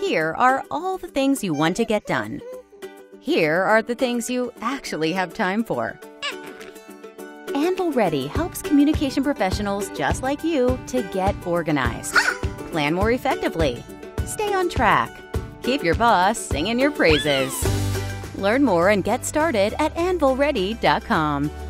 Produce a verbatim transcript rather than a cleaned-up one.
Here are all the things you want to get done. Here are the things you actually have time for. Anvil Ready helps communication professionals just like you to get organized, plan more effectively, stay on track, keep your boss singing your praises. Learn more and get started at anvil ready dot com.